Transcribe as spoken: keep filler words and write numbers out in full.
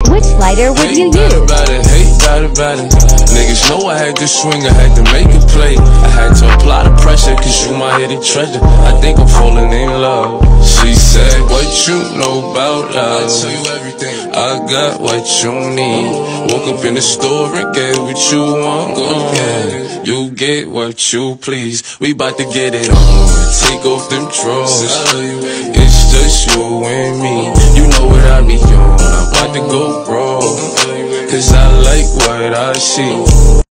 Which lighter would you Hate use? about it, hate about it, about it. Niggas know I had to swing, I had to make a play. I had to apply the pressure, cause you my hidden treasure. I think I'm falling in love. She said, what you know about love? I tell you everything. I got what you need. Woke up in the store and get what you want. Yeah. You get what you please. We bout to get it on. Take off them drawers. It's just you and me. You know what I be on. I'm about to go raw, cause I like what I see.